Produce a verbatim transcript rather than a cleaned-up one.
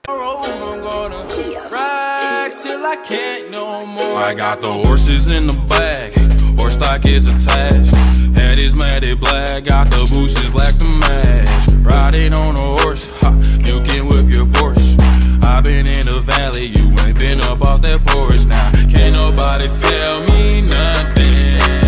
I'm gonna ride till I can't no more. I got the horses in the back, horse stock is attached. Head is matted black, got the bushes black to match. Riding on a horse, ha, you can whip your Porsche. I been in the valley, you ain't been up off that porch. Now can't nobody tell me nothing.